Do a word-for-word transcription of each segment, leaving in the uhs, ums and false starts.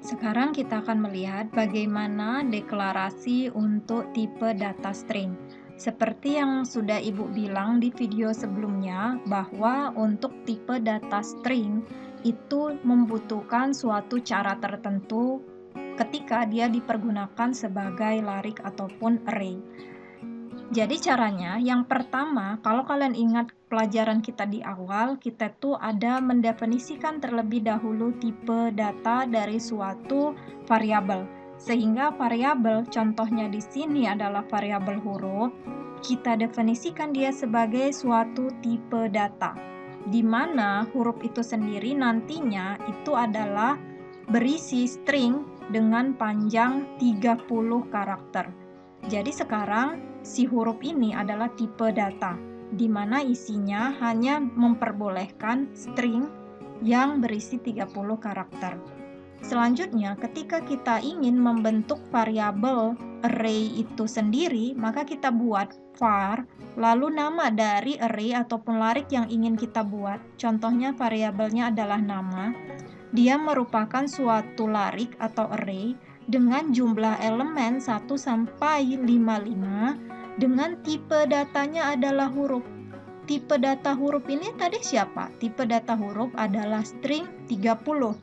Sekarang kita akan melihat bagaimana deklarasi untuk tipe data string. Seperti yang sudah Ibu bilang di video sebelumnya, bahwa untuk tipe data string itu membutuhkan suatu cara tertentu ketika dia dipergunakan sebagai larik ataupun array. Jadi caranya, yang pertama, kalau kalian ingat pelajaran kita di awal, kita tuh ada mendefinisikan terlebih dahulu tipe data dari suatu variabel. Sehingga variabel, contohnya di sini adalah variabel huruf, kita definisikan dia sebagai suatu tipe data. Di mana huruf itu sendiri nantinya itu adalah berisi string dengan panjang tiga puluh karakter. Jadi sekarang si huruf ini adalah tipe data, di mana isinya hanya memperbolehkan string yang berisi tiga puluh karakter. Selanjutnya, ketika kita ingin membentuk variabel array itu sendiri, maka kita buat var, lalu nama dari array ataupun larik yang ingin kita buat. Contohnya variabelnya adalah nama. Dia merupakan suatu larik atau array dengan jumlah elemen satu sampai lima puluh lima dengan tipe datanya adalah huruf. Tipe data huruf ini tadi siapa? Tipe data huruf adalah string tiga puluh.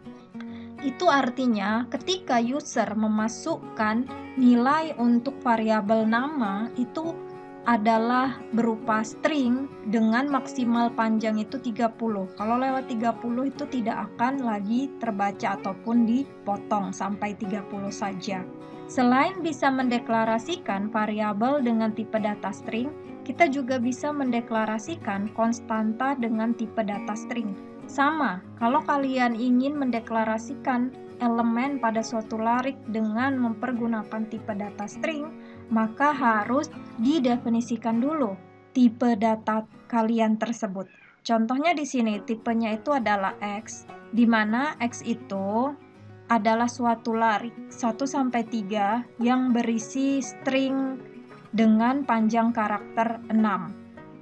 Itu artinya ketika user memasukkan nilai untuk variabel nama itu adalah berupa string dengan maksimal panjang itu tiga puluh. Kalau lewat tiga puluh itu tidak akan lagi terbaca ataupun dipotong sampai tiga puluh saja. Selain bisa mendeklarasikan variabel dengan tipe data string, kita juga bisa mendeklarasikan konstanta dengan tipe data string. Sama, kalau kalian ingin mendeklarasikan elemen pada suatu larik dengan mempergunakan tipe data string, maka harus didefinisikan dulu tipe data kalian tersebut. Contohnya di sini tipenya itu adalah X, di mana X itu adalah suatu larik satu sampai tiga yang berisi string dengan panjang karakter enam.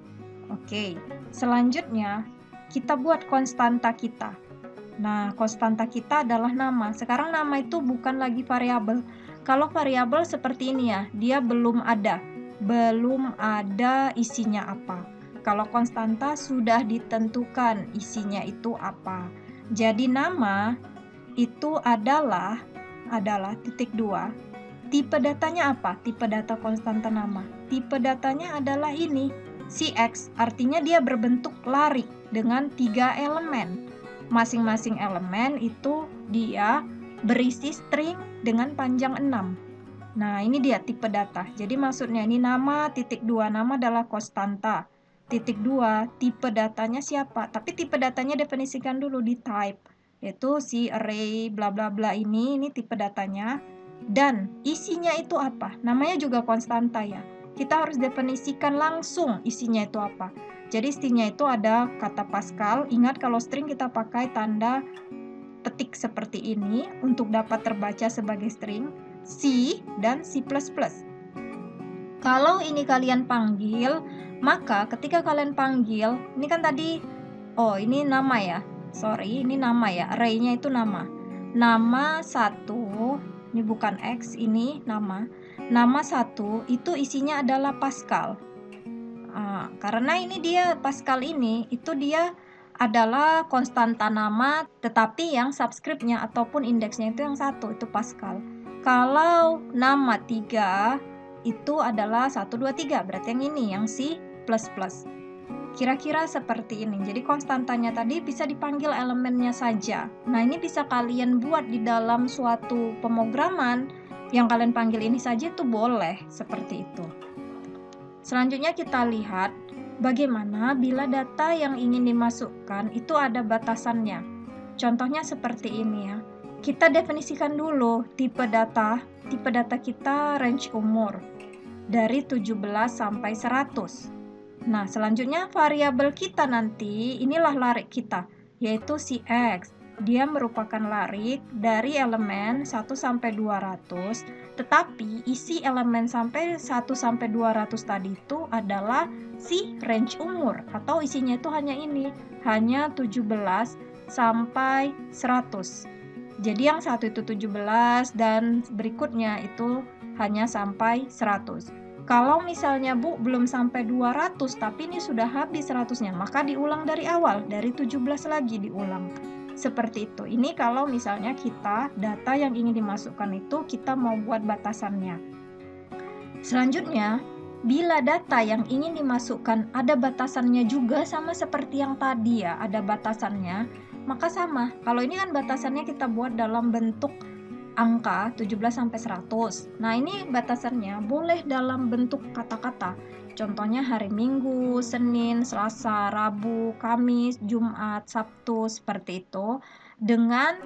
Oke, selanjutnya kita buat konstanta kita. Nah, konstanta kita adalah nama. Sekarang nama itu bukan lagi variabel. Kalau variabel seperti ini ya, dia belum ada. Belum ada isinya apa. Kalau konstanta sudah ditentukan isinya itu apa. Jadi nama itu adalah adalah titik dua. Tipe datanya apa? Tipe data konstanta nama. Tipe datanya adalah ini, si X. Artinya dia berbentuk larik dengan tiga elemen. Masing-masing elemen itu dia berisi string dengan panjang enam. Nah, ini dia tipe data. Jadi maksudnya ini nama titik dua, nama adalah konstanta. Titik dua, tipe datanya siapa? Tapi tipe datanya definisikan dulu di type. Yaitu si array bla bla bla ini, ini tipe datanya. Dan isinya itu apa? Namanya juga konstanta ya. Kita harus definisikan langsung isinya itu apa. Jadi stringnya itu ada kata Pascal. Ingat kalau string kita pakai tanda petik seperti ini untuk dapat terbaca sebagai string. C dan C plus plus. Kalau ini kalian panggil, maka ketika kalian panggil, ini kan tadi, oh ini nama ya. Sorry, ini nama ya. Array-nya itu nama. Nama satu, ini bukan X, ini nama. Nama satu itu isinya adalah Pascal. Nah, karena ini dia Pascal ini, itu dia adalah konstanta nama, tetapi yang subscript-nya ataupun indeksnya itu yang satu, itu Pascal. Kalau nama tiga, itu adalah satu, dua, tiga, berarti yang ini, yang si plus plus. Kira-kira seperti ini. Jadi konstantanya tadi bisa dipanggil elemennya saja. Nah, ini bisa kalian buat di dalam suatu pemrograman yang kalian panggil ini saja itu boleh seperti itu. Selanjutnya kita lihat bagaimana bila data yang ingin dimasukkan itu ada batasannya. Contohnya seperti ini ya. Kita definisikan dulu tipe data. Tipe data kita range umur dari tujuh belas sampai seratus. Nah, selanjutnya variabel kita nanti, inilah larik kita, yaitu si X. Dia merupakan larik dari elemen satu sampai dua ratus, tetapi isi elemen sampai satu sampai dua ratus tadi itu adalah si range umur, atau isinya itu hanya ini, hanya tujuh belas sampai seratus. Jadi yang satu itu tujuh belas dan berikutnya itu hanya sampai seratus. Kalau misalnya Bu belum sampai dua ratus tapi ini sudah habis seratusnya, maka diulang dari awal, dari tujuh belas lagi diulang. Seperti itu. Ini kalau misalnya kita data yang ingin dimasukkan itu kita mau buat batasannya. Selanjutnya, bila data yang ingin dimasukkan ada batasannya juga sama seperti yang tadi ya, ada batasannya, maka sama. Kalau ini kan batasannya kita buat dalam bentuk angka tujuh belas sampai seratus. Nah, ini batasannya boleh dalam bentuk kata-kata. Contohnya hari Minggu, Senin, Selasa, Rabu, Kamis, Jumat, Sabtu, seperti itu. Dengan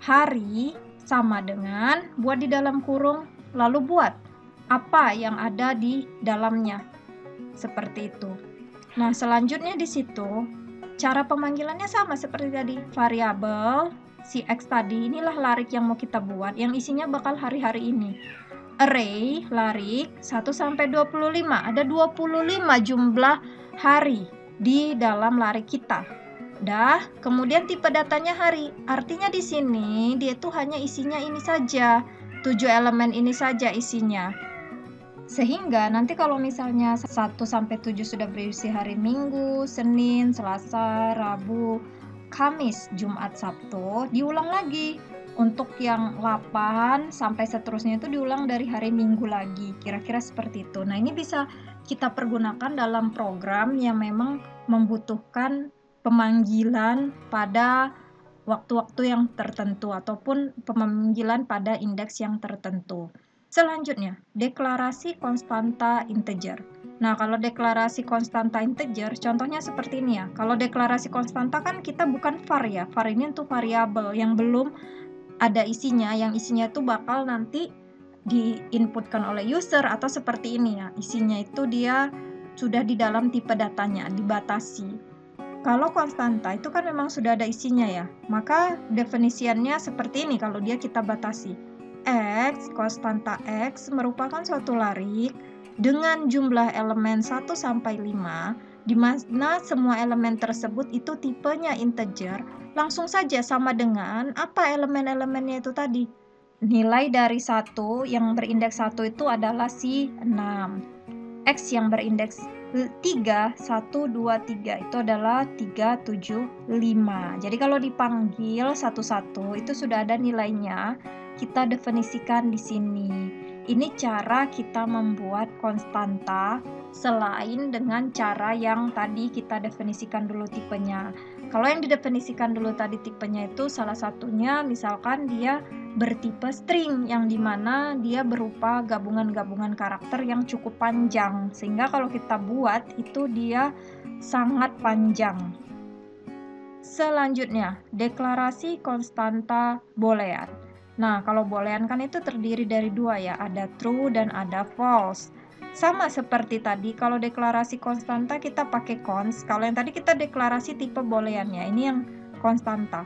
hari sama dengan buat di dalam kurung, lalu buat apa yang ada di dalamnya. Seperti itu. Nah, selanjutnya di situ cara pemanggilannya sama seperti tadi. Variabel si X tadi, inilah larik yang mau kita buat, yang isinya bakal hari-hari ini. Array larik satu sampai dua puluh lima, ada dua puluh lima jumlah hari di dalam larik kita. Dah, kemudian tipe datanya hari. Artinya di sini dia tuh hanya isinya ini saja, tujuh elemen ini saja isinya. Sehingga nanti kalau misalnya satu sampai tujuh sudah berisi hari Minggu, Senin, Selasa, Rabu, Kamis, Jumat, Sabtu, diulang lagi. Untuk yang delapan sampai seterusnya itu diulang dari hari Minggu lagi. Kira-kira seperti itu. Nah, ini bisa kita pergunakan dalam program yang memang membutuhkan pemanggilan pada waktu-waktu yang tertentu ataupun pemanggilan pada indeks yang tertentu. Selanjutnya, deklarasi konstanta integer. Nah, kalau deklarasi konstanta integer, contohnya seperti ini ya. Kalau deklarasi konstanta kan kita bukan var ya. Var ini untuk variabel yang belum ada isinya, yang isinya itu bakal nanti diinputkan oleh user atau seperti ini ya. Isinya itu dia sudah di dalam tipe datanya, dibatasi. Kalau konstanta itu kan memang sudah ada isinya ya. Maka definisiannya seperti ini kalau dia kita batasi. X, konstanta X merupakan suatu larik dengan jumlah elemen satu sampai lima, di mana semua elemen tersebut itu tipenya integer, langsung saja sama dengan apa elemen-elemennya itu tadi. Nilai dari satu yang berindeks satu itu adalah si enam. X yang berindeks tiga, satu, dua, tiga itu adalah tiga, tujuh, lima. Jadi kalau dipanggil satu-satu itu sudah ada nilainya, kita definisikan di sini. Ini cara kita membuat konstanta selain dengan cara yang tadi kita definisikan dulu tipenya. Kalau yang didefinisikan dulu tadi tipenya itu salah satunya misalkan dia bertipe string yang dimana dia berupa gabungan-gabungan karakter yang cukup panjang sehingga kalau kita buat itu dia sangat panjang. Selanjutnya, deklarasi konstanta boolean. Nah, kalau boolean kan itu terdiri dari dua ya, ada true dan ada false. Sama seperti tadi, kalau deklarasi konstanta kita pakai const. Kalau yang tadi kita deklarasi tipe booleannya, ini yang konstanta.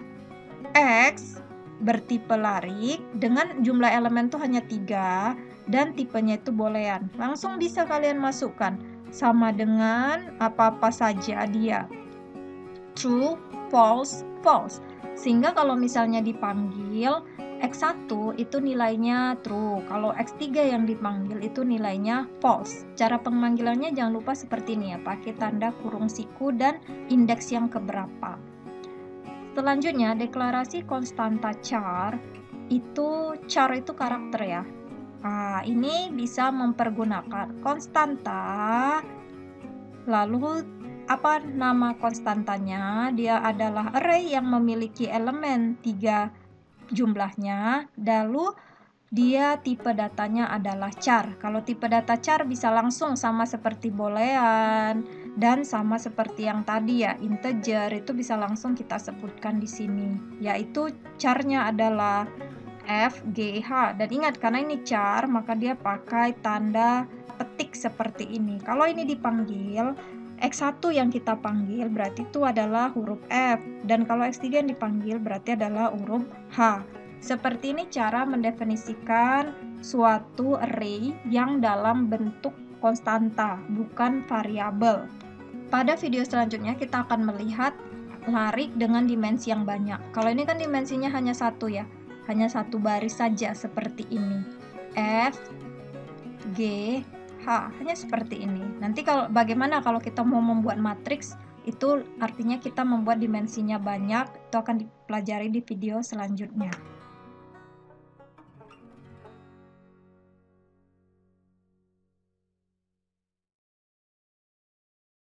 X bertipe larik dengan jumlah elemen tuh hanya tiga dan tipenya itu boolean. Langsung bisa kalian masukkan sama dengan apa-apa saja dia. True, false, false. Sehingga kalau misalnya dipanggil X satu itu nilainya true, kalau X tiga yang dipanggil itu nilainya false. Cara pemanggilannya jangan lupa seperti ini ya, pakai tanda kurung siku dan indeks yang keberapa. Selanjutnya, deklarasi konstanta char, itu char itu karakter ya. Nah, ini bisa mempergunakan konstanta, lalu apa nama konstantanya? Dia adalah array yang memiliki elemen tiga jumlahnya, lalu dia tipe datanya adalah char. Kalau tipe data char bisa langsung sama seperti boolean dan sama seperti yang tadi ya, integer itu bisa langsung kita sebutkan di sini, yaitu charnya adalah F G H. Dan ingat karena ini char maka dia pakai tanda petik seperti ini. Kalau ini dipanggil X satu yang kita panggil berarti itu adalah huruf F, dan kalau X tiga yang dipanggil berarti adalah huruf H. Seperti ini cara mendefinisikan suatu array yang dalam bentuk konstanta, bukan variabel. Pada video selanjutnya kita akan melihat larik dengan dimensi yang banyak. Kalau ini kan dimensinya hanya satu ya, hanya satu baris saja seperti ini. F, G, H, hanya seperti ini. Nanti kalau bagaimana kalau kita mau membuat matriks, itu artinya kita membuat dimensinya banyak, itu akan dipelajari di video selanjutnya.